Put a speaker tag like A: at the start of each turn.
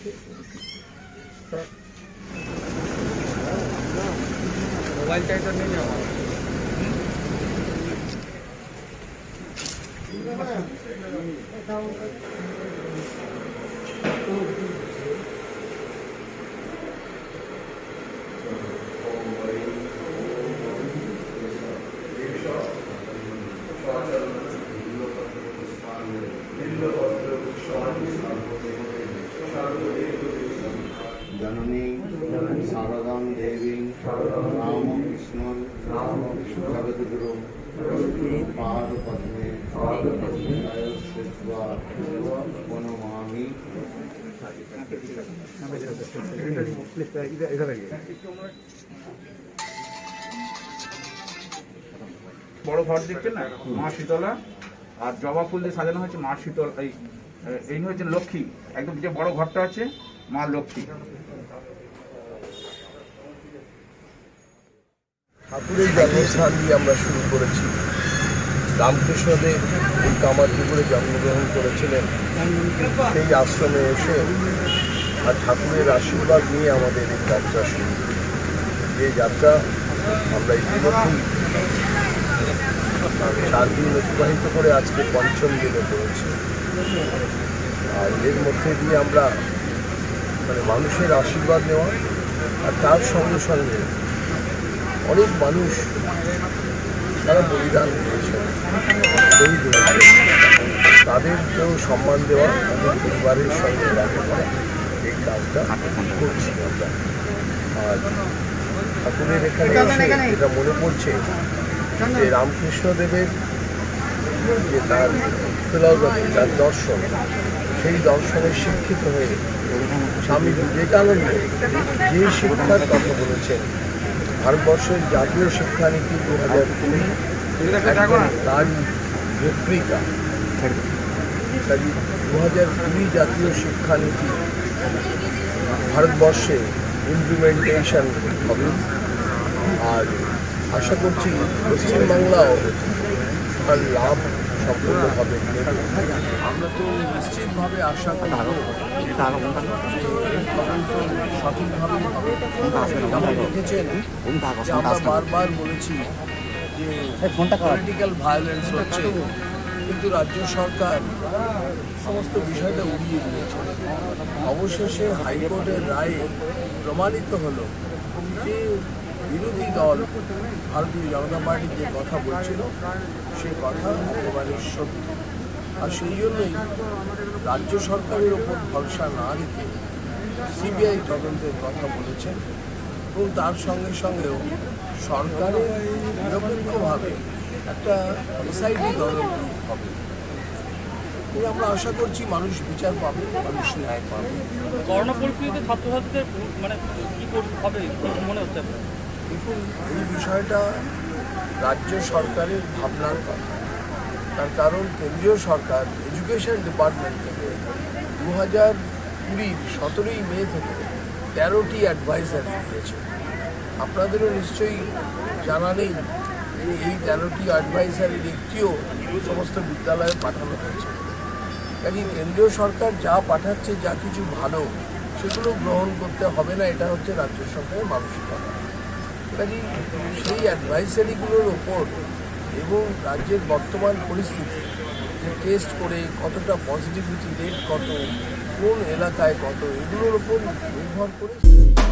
A: মোবাইলটাই তো নেই আমার।
B: जननी शारदां देवीं रामकृष्णं जगद्गुरुं पादपद्मे स्थित्वा प्रणमामि।
A: বড় ঘর দেখছেন না, মা শীতলা, আর জবা ফুল দিয়ে সাজানো হয়েছে মা শীতল। এই হচ্ছে লক্ষ্মী, একদম যে বড় ঘরটা আছে মা লক্ষ্মী।
C: ঠাকুরের জন্মস্থান দিয়ে আমরা শুরু করেছি। রামকৃষ্ণদেব এই কামারপুকুরে জন্মগ্রহণ করেছিলেন। সেই আশ্রমে এসে আর ঠাকুরের আশীর্বাদ নিয়ে আমাদের এই যাত্রা শুরু। যে যাত্রা আমরা ইতিমধ্যেই 4 দিন অতিবাহিত করে আজকে 5ম দিনে পড়েছি। আর এর মধ্যে দিয়ে আমরা মানুষের আশীর্বাদ নেওয়া, আর তার সঙ্গে সঙ্গে অনেক মানুষ তারা বলিদান দিয়েছেন, শহীদ হয়েছে, তাদেরকেও সম্মান দেওয়া, তাদের পরিবারের সঙ্গে দেখা করা, এই কাজটা করছি আমরা। আর ঠাকুরের এখানে যেটা মনে পড়ছে যে রামকৃষ্ণদেবের যে তার ফিলসফি, তার দর্শন, সেই দর্শনে শিক্ষিত হয়ে স্বামী বিবেকানন্দ যে শিক্ষার কথা বলেছেন, ভারতবর্ষের জাতীয় শিক্ষানীতি 2020 তারই রেপ্লিকা। 2020 জাতীয় শিক্ষানীতি ভারতবর্ষে ইমপ্লিমেন্টেশন হবে, আর আশা করছি পশ্চিমবাংলাও তার লাভ সম্পূর্ণভাবে নেবে। আমরা তো নিশ্চিতভাবে আশা করব সঠিকভাবে হবে। দেখেছেন আমরা বারবার বলেছি যে পলিটিক্যাল ভায়োলেন্স হচ্ছে, কিন্তু রাজ্য সরকার সমস্ত বিষয়টা উড়িয়ে দিয়েছে। অবশেষে হাইকোর্টের রায়ে প্রমাণিত হলো যে বিরোধী দল ভারতীয় জনতা পার্টি যে কথা বলছিল সে কথা একেবারে সত্য। আর সেই জন্যই রাজ্য সরকারের ওপর ভরসা না রেখে সিবিআই তদন্তের কথা বলেছেন, এবং তার সঙ্গে সঙ্গেও সরকারের নিরপেক্ষভাবে একটা এসআইটি তদন্ত হবে। আমরা আশা করছি মানুষ বিচার পাবে, মানুষ ন্যায় পাবে।
D: করোনা পরিস্থিতিতে ছাত্রছাত্রীদের কি হবে মনে হচ্ছে?
C: দেখুন, এই বিষয়টা রাজ্য সরকারের ভাবনার কথা। তার কারণ কেন্দ্রীয় সরকার এডুকেশন ডিপার্টমেন্ট থেকে 2020 17ই মে থেকে 13টি অ্যাডভাইজারি দিয়েছে। আপনাদেরও নিশ্চয়ই জানা নেই যে এই 13টি অ্যাডভাইজারির একটিও সমস্ত বিদ্যালয়ে পাঠানো হয়েছে। কাজে কেন্দ্রীয় সরকার যা পাঠাচ্ছে, যা কিছু ভালো, সেগুলো গ্রহণ করতে হবে না, এটা হচ্ছে রাজ্য সরকারের মানসিকতা। কাজে সেই অ্যাডভাইজারিগুলোর ওপর এবং রাজ্যের বর্তমান পরিস্থিতি, যে টেস্ট করে কতটা পজিটিভিটি রেট কত, কোন এলাকায় কত, এগুলোর ওপর নির্ভর করে